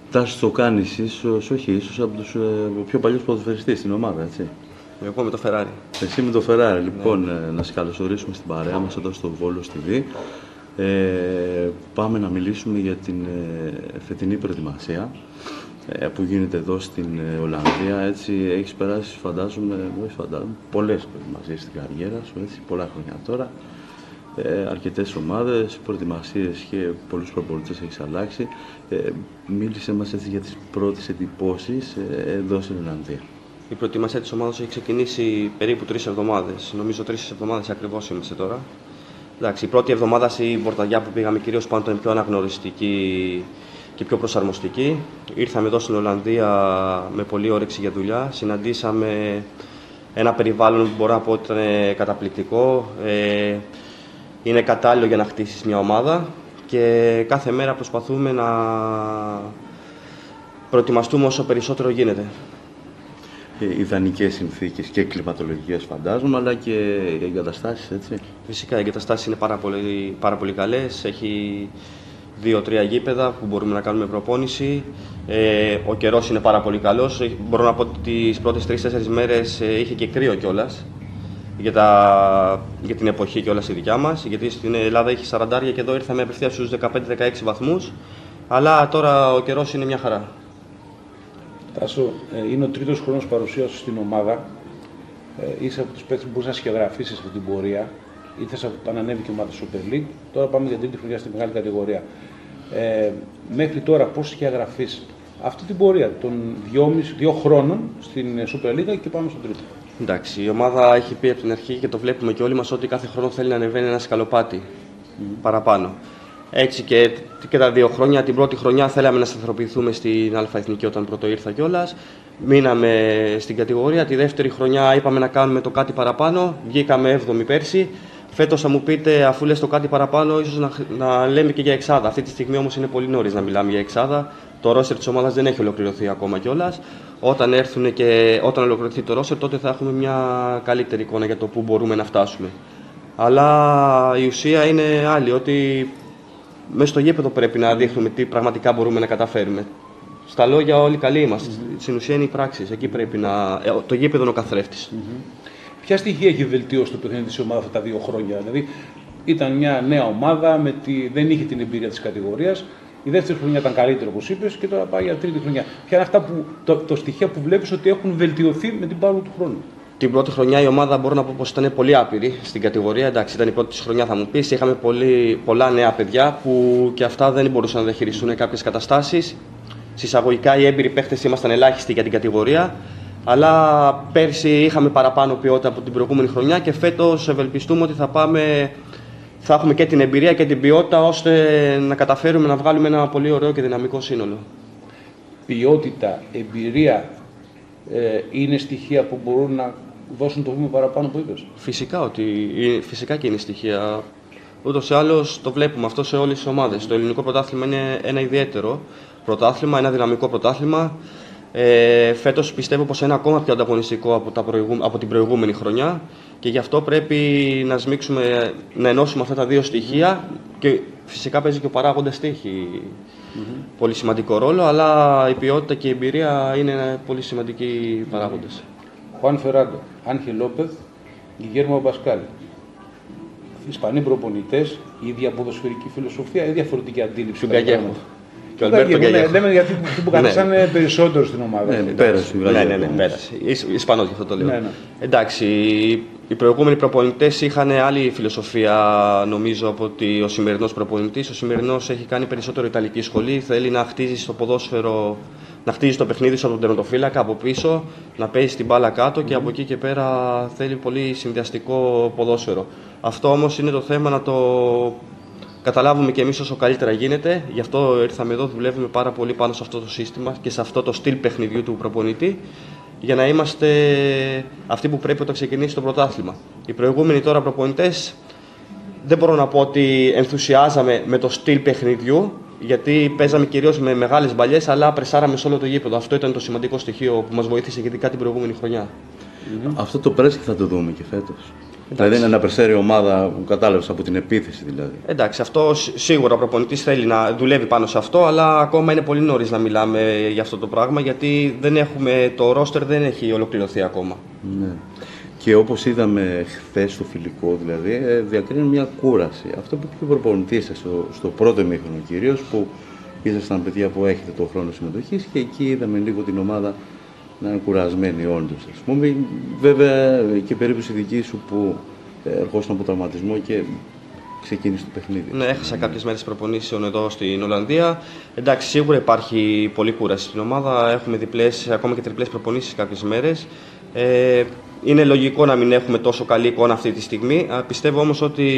Τάσο το κάνεις ίσως, όχι ίσως, από τους πιο παλιούς ποδοσφαιριστές στην ομάδα, έτσι. Εγώ με το Ferrari. Εσύ με το Ferrari, λοιπόν, να σε καλωσορίσουμε στην παρέα μας εδώ στο Βόλος TV. Πάμε να μιλήσουμε για την φετινή προετοιμασία που γίνεται εδώ στην Ολλανδία. Έτσι, έχεις περάσει, φαντάζομαι, πολλές προετοιμασίες στην καριέρα σου, έτσι, πολλά χρόνια τώρα. Αρκετές ομάδες, προετοιμασίες και πολλούς προπονητές έχεις αλλάξει. Μίλησε μας έτσι για τις πρώτες εντυπώσεις εδώ στην Ολλανδία. Η προετοιμασία της ομάδας έχει ξεκινήσει περίπου 3 εβδομάδες. Νομίζω 3 εβδομάδες ακριβώς είμαστε τώρα. Εντάξει, η πρώτη εβδομάδα στην Πορταγιά που πήγαμε κυρίως πάνω ήταν πιο αναγνωριστική και πιο προσαρμοστική. Ήρθαμε εδώ στην Ολλανδία με πολλή όρεξη για δουλειά. Συναντήσαμε ένα περιβάλλον που μπορώ να πω ότι ήταν καταπληκτικό. Είναι κατάλληλο για να χτίσεις μια ομάδα και κάθε μέρα προσπαθούμε να προετοιμαστούμε όσο περισσότερο γίνεται. Ιδανικές συνθήκες και κλιματολογικές φαντάζομαι, αλλά και οι εγκαταστάσεις, έτσι. Φυσικά οι εγκαταστάσεις είναι πάρα πολύ καλές. Έχει 2-3 γήπεδα που μπορούμε να κάνουμε προπόνηση. Ο καιρός είναι πάρα πολύ καλός. Μπορώ να πω ότι τις πρώτες 3-4 μέρες είχε και κρύο κιόλας. Για την εποχή κιόλας η δικιά μας, γιατί στην Ελλάδα έχει 40 και εδώ ήρθαμε απευθείας στους 15-16 βαθμούς, αλλά τώρα ο καιρός είναι μια χαρά. Τάσο, είναι ο τρίτος χρόνος παρουσίας σου στην ομάδα. Είσαι από τους παίκτες που μπορείς να σχεδιαγραφήσεις αυτή την πορεία. Ήρθες όταν ανέβηκε η ομάδα Super League, τώρα πάμε για τρίτη χρονιά στη μεγάλη κατηγορία. Μέχρι τώρα πώς σχεδιαγραφείς αυτή την πορεία των 2 χρόνων στην Super League και πάμε στο τρίτο? Εντάξει, η ομάδα έχει πει από την αρχή και το βλέπουμε και όλοι μας ότι κάθε χρόνο θέλει να ανεβαίνει ένα σκαλοπάτι παραπάνω. Έτσι και τα 2 χρόνια. Την πρώτη χρονιά θέλαμε να σταθεροποιηθούμε στην Α' Εθνική όταν πρώτο ήρθα κιόλας. Μείναμε στην κατηγορία. Τη δεύτερη χρονιά είπαμε να κάνουμε το κάτι παραπάνω. Βγήκαμε 7η πέρσι. Φέτος θα μου πείτε, αφού λες το κάτι παραπάνω, ίσως να λέμε και για εξάδα. Αυτή τη στιγμή όμως είναι πολύ νωρίς να μιλάμε για εξάδα. Το ρόστερ της ομάδας δεν έχει ολοκληρωθεί ακόμα κιόλας. Όταν ολοκληρωθεί το ρόστερ, τότε θα έχουμε μια καλύτερη εικόνα για το πού μπορούμε να φτάσουμε. Αλλά η ουσία είναι άλλη, ότι μέσα στο γήπεδο πρέπει να δείχνουμε τι πραγματικά μπορούμε να καταφέρουμε. Στα λόγια όλοι καλοί είμαστε. Στην ουσία είναι οι πράξεις. Εκεί πρέπει το γήπεδο είναι ο καθρέφτης. Ποια στοιχεία έχει βελτιώσει το παιχνίδι της ομάδας αυτά τα 2 χρόνια? Δηλαδή, ήταν μια νέα ομάδα, δεν είχε την εμπειρία της κατηγορίας. Η δεύτερη χρονιά ήταν καλύτερη, όπως είπες, και τώρα πάει για τρίτη χρονιά. Ποια είναι αυτά το στοιχεία που βλέπεις ότι έχουν βελτιωθεί με την πάροδο του χρόνου? Την πρώτη χρονιά η ομάδα μπορώ να πω πως ήταν πολύ άπειρη στην κατηγορία. Εντάξει, ήταν η πρώτη της χρονιά, θα μου πεις. Είχαμε πολλά νέα παιδιά που και αυτά δεν μπορούσαν να διαχειριστούν κάποιες καταστάσεις. Συσσαγωγικά οι έμπειροι παίχτες ήμασταν ελάχιστοι για την κατηγορία. Αλλά πέρσι είχαμε παραπάνω ποιότητα από την προηγούμενη χρονιά και φέτος ευελπιστούμε ότι θα έχουμε και την εμπειρία και την ποιότητα ώστε να καταφέρουμε να βγάλουμε ένα πολύ ωραίο και δυναμικό σύνολο. Ποιότητα, εμπειρία είναι στοιχεία που μπορούν να δώσουν το βήμα παραπάνω που είπες? Φυσικά και είναι στοιχεία. Ούτως ή άλλως το βλέπουμε αυτό σε όλες τις ομάδες. Το ελληνικό πρωτάθλημα είναι ένα ιδιαίτερο πρωτάθλημα, ένα δυναμικό πρωτάθλημα. Φέτος πιστεύω πως είναι ακόμα πιο ανταγωνιστικό από την προηγούμενη χρονιά και γι' αυτό πρέπει να ενώσουμε αυτά τα 2 στοιχεία και φυσικά παίζει και ο παράγοντας τύχη πολύ σημαντικό ρόλο, αλλά η ποιότητα και η εμπειρία είναι πολύ σημαντικοί παράγοντες. Χουάν Φεράντο, Άγχελ Λόπεθ, Γκιγέρμο Αμπασκάλ. Ισπανοί προπονητές, η ίδια ποδοσφαιρική φιλοσοφία ή διαφορετική αντίληψη? Λέμε γιατί που καθίσανε περισσότερο στην ομάδα. Πέρασε. Ισπανός, γι' αυτό το λέω. Εντάξει, οι προηγούμενοι προπονητές είχαν άλλη φιλοσοφία, νομίζω, από ότι ο σημερινός προπονητής. Ο σημερινός έχει κάνει περισσότερο ιταλική σχολή. Θέλει να χτίζει το ποδόσφαιρο, να χτίζει το παιχνίδι σου από τον τερματοφύλακα από πίσω, να παίζει την μπάλα κάτω και από εκεί και πέρα θέλει πολύ συνδυαστικό ποδόσφαιρο. Αυτό όμως είναι το θέμα να το καταλάβουμε και εμείς όσο καλύτερα γίνεται. Γι' αυτό ήρθαμε εδώ, δουλεύουμε πάρα πολύ πάνω σε αυτό το σύστημα και σε αυτό το στυλ παιχνιδιού του προπονητή, για να είμαστε αυτοί που πρέπει όταν ξεκινήσει το πρωτάθλημα. Οι προηγούμενοι τώρα προπονητές δεν μπορώ να πω ότι ενθουσιάζαμε με το στυλ παιχνιδιού, γιατί παίζαμε κυρίως με μεγάλες μπαλιές, αλλά πρεσάραμε σε όλο το γήπεδο. Αυτό ήταν το σημαντικό στοιχείο που μας βοήθησε ειδικά την προηγούμενη χρονιά. Αυτό το πρέσι θα το δούμε και φέτος. Δηλαδή είναι να περσέρει η ομάδα που κατάλαβες από την επίθεση δηλαδή. Εντάξει, αυτό σίγουρα ο προπονητής θέλει να δουλεύει πάνω σε αυτό, αλλά ακόμα είναι πολύ νωρίς να μιλάμε για αυτό το πράγμα, γιατί το ρόστερ δεν έχει ολοκληρωθεί ακόμα. Ναι. Και όπως είδαμε χθες στο φιλικό, δηλαδή, διακρίνει μια κούραση. Αυτό που είπε ο προπονητής στο πρώτο ημίχρονο κυρίως, που ήσασταν παιδιά που έχετε τον χρόνο συμμετοχής και εκεί είδαμε λίγο την ομάδα να είναι κουρασμένη όντως, ας πούμε. Βέβαια και η περίπτωση δική σου που ερχόσουν από τραυματισμό και ξεκίνησε το παιχνίδι. Ναι, έχασα κάποιες μέρες προπονήσεων εδώ στην Ολλανδία. Εντάξει, σίγουρα υπάρχει πολλή κούραση στην ομάδα. Έχουμε ακόμα και τριπλές προπονήσεις κάποιες μέρες. Είναι λογικό να μην έχουμε τόσο καλή εικόνα αυτή τη στιγμή. Πιστεύω όμως ότι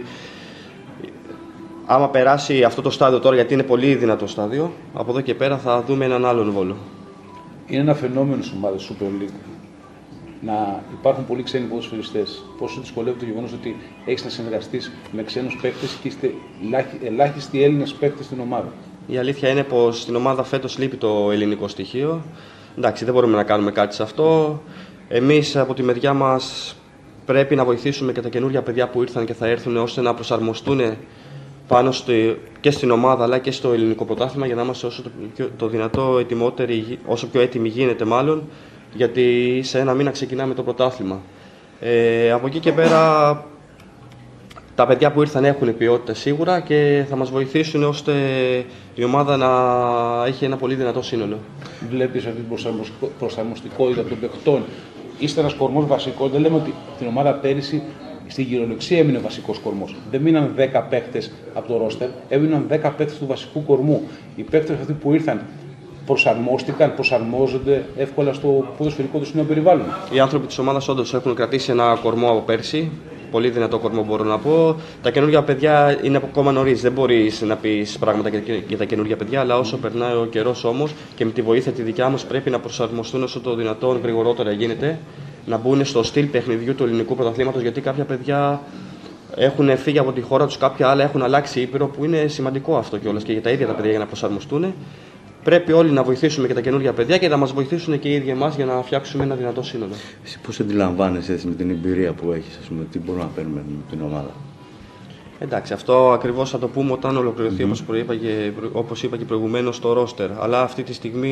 άμα περάσει αυτό το στάδιο τώρα, γιατί είναι πολύ δυνατό στάδιο, από εδώ και πέρα θα δούμε έναν άλλον Βόλο. Είναι ένα φαινόμενο στις ομάδες Super League να υπάρχουν πολλοί ξένοι ποδοσφαιριστές. Πόσο δυσκολεύεται το γεγονός ότι έχεις να συνεργαστείς με ξένους παίκτες και είστε ελάχιστοι Έλληνες παίκτες στην ομάδα. Η αλήθεια είναι πως στην ομάδα φέτος λείπει το ελληνικό στοιχείο. Εντάξει, δεν μπορούμε να κάνουμε κάτι σε αυτό. Εμείς από τη μεριά μας πρέπει να βοηθήσουμε και τα καινούργια παιδιά που ήρθαν και θα έρθουν, ώστε να προσαρμοστούν πάνω και στην ομάδα αλλά και στο ελληνικό πρωτάθλημα, για να είμαστε όσο το δυνατό ετοιμότεροι, όσο πιο έτοιμοι γίνεται μάλλον, γιατί σε ένα μήνα ξεκινάμε το πρωτάθλημα. Από εκεί και πέρα τα παιδιά που ήρθαν έχουν ποιότητα σίγουρα και θα μας βοηθήσουν ώστε η ομάδα να έχει ένα πολύ δυνατό σύνολο. Βλέπεις αυτή την προσαρμοστικότητα των παιχτών. Είστε ένας κορμός βασικός. Δεν λέμε ότι την ομάδα πέρυσι στην κυριολεξία έμεινε βασικός κορμός. Δεν μείναν 10 παίκτες από το ρόστερ, έμειναν 10 παίκτες του βασικού κορμού. Οι παίκτες αυτοί που ήρθαν προσαρμόζονται εύκολα στο ποδοσφαιρικό του νέο περιβάλλον. Οι άνθρωποι της ομάδας όντως έχουν κρατήσει ένα κορμό από πέρσι. Πολύ δυνατό κορμό μπορώ να πω. Τα καινούργια παιδιά είναι ακόμα νωρίς. Δεν μπορείς να πεις πράγματα για τα καινούργια παιδιά, αλλά όσο περνάει ο καιρός όμως και με τη βοήθεια τη δικιά μας πρέπει να προσαρμοστούν όσο το δυνατόν γρηγορότερα γίνεται, να μπουν στο στυλ παιχνιδιού του ελληνικού πρωταθλήματος, γιατί κάποια παιδιά έχουν φύγει από τη χώρα τους, κάποια άλλα έχουν αλλάξει ήπειρο, που είναι σημαντικό αυτό κιόλας και για τα ίδια τα παιδιά για να προσαρμοστούν. Πρέπει όλοι να βοηθήσουμε και τα καινούργια παιδιά και να μας βοηθήσουν και οι ίδιοι εμάς για να φτιάξουμε ένα δυνατό σύνολο. Εσύ πώς αντιλαμβάνεσαι έτσι με την εμπειρία που έχεις, ας πούμε, τι μπορούμε να παίρνουμε με την ομάδα? Εντάξει, αυτό ακριβώς θα το πούμε όταν ολοκληρωθεί, όπως είπα και προηγουμένως, το ρόστερ. Αλλά αυτή τη στιγμή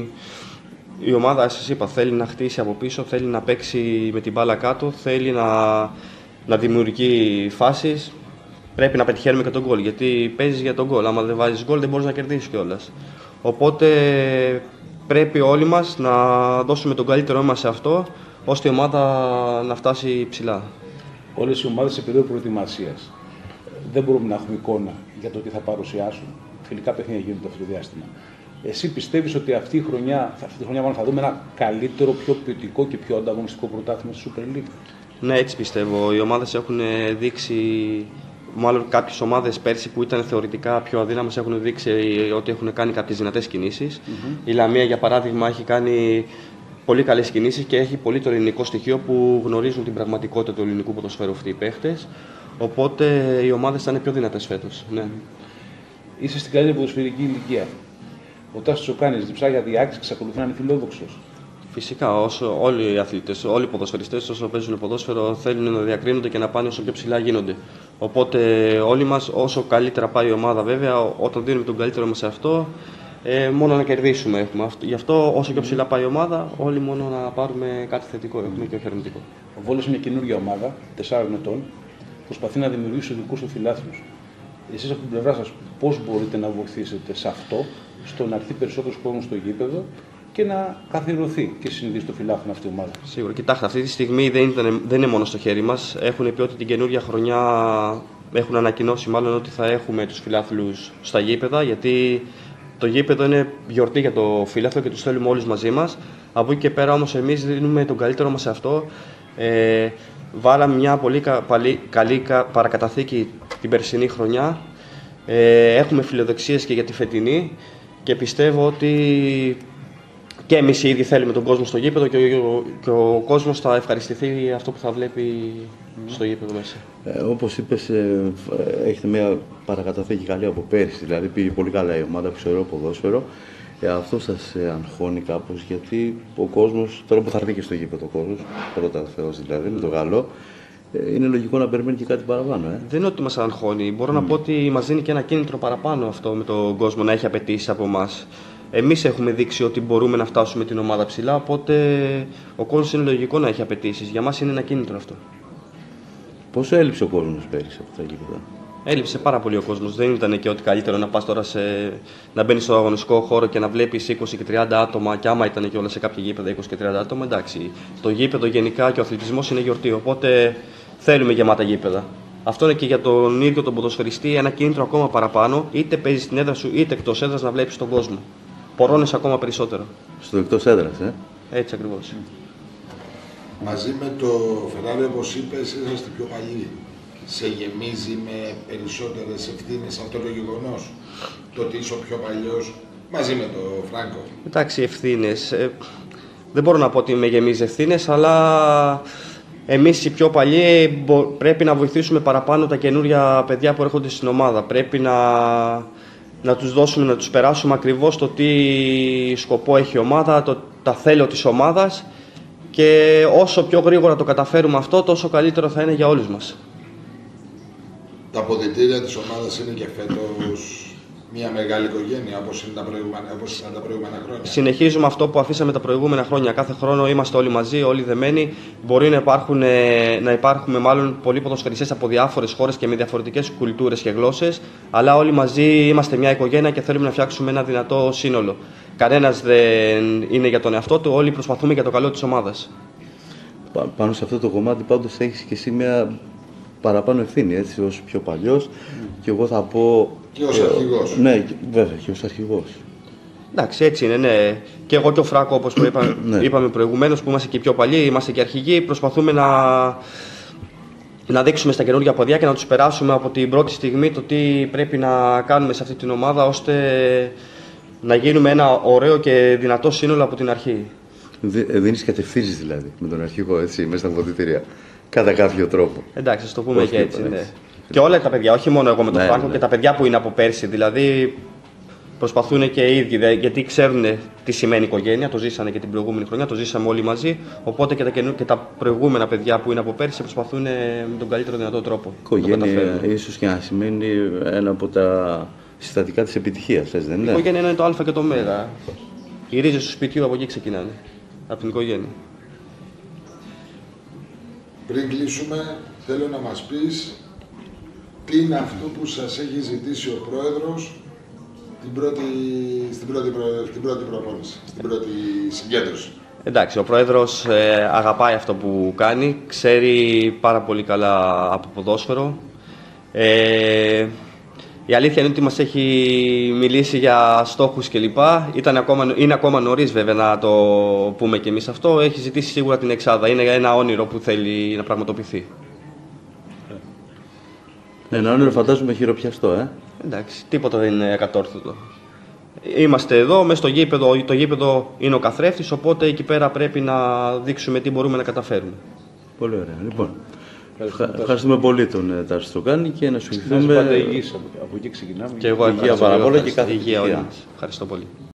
η ομάδα, σας είπα, θέλει να χτίσει από πίσω, θέλει να παίξει με την μπάλα κάτω, θέλει να δημιουργεί φάσεις. Πρέπει να πετυχαίνουμε και τον γκολ, γιατί παίζεις για τον γκολ. Άμα δεν βάζεις γκολ, δεν μπορείς να κερδίσεις κιόλας. Οπότε πρέπει όλοι μας να δώσουμε τον καλύτερό μας σε αυτό, ώστε η ομάδα να φτάσει ψηλά. Όλες οι ομάδες σε περίοδο προετοιμασίας δεν μπορούμε να έχουμε εικόνα για το τι θα παρουσιάσουν. Φιλικά παιχνίδια γίνονται αυτό το διάστημα. Εσύ πιστεύεις ότι αυτή τη χρονιά θα δούμε ένα καλύτερο, πιο ποιοτικό και πιο ανταγωνιστικό πρωτάθλημα στη Super League? Ναι, έτσι πιστεύω. Οι ομάδες έχουν δείξει, μάλλον κάποιες ομάδες πέρσι που ήταν θεωρητικά πιο αδύναμες, έχουν δείξει ότι έχουν κάνει κάποιες δυνατές κινήσεις. Η Λαμία, για παράδειγμα, έχει κάνει πολύ καλές κινήσεις και έχει πολύ το ελληνικό στοιχείο που γνωρίζουν την πραγματικότητα του ελληνικού ποδοσφαίρου αυτοί οι παίχτες. Οπότε οι ομάδες θα είναι πιο δυνατές φέτος. Ναι. Είσαι στην καλύτερη ποδοσφαιρική ηλικία. Ο Τάσος Τσοκάνης διψά για διάκριση, εξακολουθεί να είναι φιλόδοξος. Φυσικά, όλοι οι αθλητές, όλοι οι ποδοσφαιριστές, όσο παίζουν ποδόσφαιρο, θέλουν να διακρίνονται και να πάνε όσο πιο ψηλά γίνονται. Οπότε όλοι μας, όσο καλύτερα πάει η ομάδα, βέβαια, όταν δίνουμε τον καλύτερο μας σε αυτό, μόνο να κερδίσουμε έχουμε. Γι' αυτό, όσο πιο ψηλά πάει η ομάδα, όλοι μόνο να πάρουμε κάτι θετικό έχουμε και όχι αρνητικό. Ο Βόλος είναι μια καινούργια ομάδα, 4 ετών, προσπαθεί να δημιουργήσει δικούς του φιλάθλους. Εσείς από την πλευρά σας, πώς μπορείτε να βοηθήσετε σε αυτό, στο να έρθει περισσότερος κόσμος στο γήπεδο και να καθιερωθεί και συνειδήσει το φιλάθλο αυτή η ομάδα? Σίγουρα. Κοιτάξτε, αυτή τη στιγμή δεν είναι μόνο στο χέρι μας. Έχουν πει ότι την καινούργια χρονιά έχουν ανακοινώσει μάλλον ότι θα έχουμε τους φιλάθλους στα γήπεδα, γιατί το γήπεδο είναι γιορτή για το φιλάθλο και τους θέλουμε όλους μαζί μας. Από εκεί και πέρα όμως εμείς δίνουμε τον καλύτερο μας σε αυτό. Βάλαμε μια πολύ καλή παρακαταθήκη την περσινή χρονιά. Έχουμε φιλοδοξίες και για τη φετινή και πιστεύω ότι και εμείς οι ίδιοι θέλουμε τον κόσμο στο γήπεδο και ο κόσμος θα ευχαριστηθεί αυτό που θα βλέπει στο γήπεδο μέσα. Όπως είπες, έχετε μια παρακαταθήκη καλή από πέρυσι, δηλαδή πήγε πολύ καλά η ομάδα, ξέρω ποδόσφαιρο. Αυτό σας αγχώνει κάπως, γιατί ο κόσμος, τώρα που θα έρθει και στο γήπεδο ο κόσμος, πρώτα Θεός δηλαδή, με το Γάλλο, είναι λογικό να περιμένει και κάτι παραπάνω. Δεν είναι ότι μας αγχώνει. Μπορώ να πω ότι μας δίνει και ένα κίνητρο παραπάνω αυτό με τον κόσμο να έχει απαιτήσεις από εμάς. Εμείς έχουμε δείξει ότι μπορούμε να φτάσουμε την ομάδα ψηλά, οπότε ο κόσμος είναι λογικό να έχει απαιτήσεις. Για μας είναι ένα κίνητρο αυτό. Πόσο έλειψε ο κόσμος πέρυσι από τα γήπεδα? Έλειψε πάρα πολύ ο κόσμος. Δεν ήταν και ότι καλύτερο να πας τώρα να μπαίνεις στο αγωνιστικό χώρο και να βλέπεις 20 και 30 άτομα. Και άμα ήταν και όλα σε κάποια γήπεδα 20 και 30 άτομα, εντάξει. Το γήπεδο γενικά και ο αθλητισμός είναι γιορτή. Οπότε θέλουμε γεμάτα γήπεδα. Αυτό είναι και για τον ίδιο τον ποδοσφαιριστή ένα κίνητρο ακόμα παραπάνω. Είτε παίζεις στην έδρα σου είτε εκτός έδρας να βλέπεις τον κόσμο. Πορώνεις ακόμα περισσότερο. Στο εκτός έδρας, Έτσι ακριβώς. Μαζί με το Φεράρι, όπως είπες, είσαστε πιο παλιοί. Σε γεμίζει με περισσότερες ευθύνες αυτό το γεγονός? Το ότι είσαι ο πιο παλιός μαζί με τον Φράγκο. Εντάξει, ευθύνες. Δεν μπορώ να πω ότι με γεμίζει ευθύνες, αλλά εμείς οι πιο παλιοί πρέπει να βοηθήσουμε παραπάνω τα καινούρια παιδιά που έρχονται στην ομάδα. Πρέπει να τους δώσουμε, να τους περάσουμε ακριβώς το τι σκοπό έχει η ομάδα, τα θέλω της ομάδας, και όσο πιο γρήγορα το καταφέρουμε αυτό, τόσο καλύτερο θα είναι για όλους μας. Τα αποδυτήρια της ομάδας είναι και φέτος μια μεγάλη οικογένεια, όπως ήταν τα προηγούμενα χρόνια. Συνεχίζουμε αυτό που αφήσαμε τα προηγούμενα χρόνια. Κάθε χρόνο είμαστε όλοι μαζί, όλοι δεμένοι. Μπορεί να υπάρχουμε μάλλον πολλοί ποδοσφαιριστές από διάφορες χώρες και με διαφορετικές κουλτούρες και γλώσσες, αλλά όλοι μαζί είμαστε μια οικογένεια και θέλουμε να φτιάξουμε ένα δυνατό σύνολο. Κανένας δεν είναι για τον εαυτό του, όλοι προσπαθούμε για το καλό της ομάδας. Πάνω σε αυτό το κομμάτι πάντως έχεις και εσύ μια παραπάνω ευθύνη, έτσι, ως πιο παλιός. Και εγώ θα πω... Και ως αρχηγός. Ναι, βέβαια, και ως αρχηγός. Εντάξει, έτσι είναι, ναι. Και εγώ και ο Φράκο, όπως είπαμε προηγουμένως, που είμαστε και πιο παλιοί, είμαστε και αρχηγοί, προσπαθούμε να δείξουμε στα καινούργια παιδιά και να τους περάσουμε από την πρώτη στιγμή το τι πρέπει να κάνουμε σε αυτή την ομάδα, ώστε να γίνουμε ένα ωραίο και δυνατό σύνολο από την αρχή. Δίνεις κατευθύνσεις δηλαδή με τον αρχηγό, έτσι, μέσα στα αποδυτήρια. Κατά κάποιο τρόπο. Εντάξει, ας το πούμε και έτσι. Ναι. Και όλα τα παιδιά, όχι μόνο εγώ με τον Φράγκο, και τα παιδιά που είναι από πέρσι. Δηλαδή προσπαθούν και οι ίδιοι, γιατί ξέρουν τι σημαίνει οικογένεια. Το ζήσανε και την προηγούμενη χρονιά, το ζήσαμε όλοι μαζί. Οπότε και τα προηγούμενα παιδιά που είναι από πέρσι προσπαθούν με τον καλύτερο δυνατό τρόπο. Οικογένεια, ίσως και να σημαίνει ένα από τα συστατικά της επιτυχίας, έτσι δεν είναι? Η οικογένεια είναι το Α και το Μ. Οι ρίζες του σπιτιού από εκεί ξεκινάνε. Από την οικογένεια. Πριν κλείσουμε, θέλω να μας πεις τι είναι αυτό που σας έχει ζητήσει ο Πρόεδρος στην πρώτη προπόνηση, στην πρώτη συγκέντρωση. Εντάξει, ο Πρόεδρος αγαπάει αυτό που κάνει, ξέρει πάρα πολύ καλά από ποδόσφαιρο. Η αλήθεια είναι ότι μας έχει μιλήσει για στόχους κλπ. Είναι ακόμα νωρίς βέβαια να το πούμε κι εμείς αυτό. Έχει ζητήσει σίγουρα την εξάδα. Είναι ένα όνειρο που θέλει να πραγματοποιηθεί. Ένα όνειρο φαντάζομαι χειροπιαστό, Εντάξει, τίποτα δεν είναι ακατόρθωτο. Είμαστε εδώ, μέσα στο γήπεδο. Το γήπεδο είναι ο καθρέφτης, οπότε εκεί πέρα πρέπει να δείξουμε τι μπορούμε να καταφέρουμε. Πολύ ωραία. Λοιπόν, ευχαριστούμε πολύ τον Τάσο Στρογγάνη και να σου ευχηθούμε. Πάντα υγιής, από εκεί ξεκινάμε. Και εγώ υγεία παραπάνω και κάθε υγεία. Ευχαριστώ πολύ.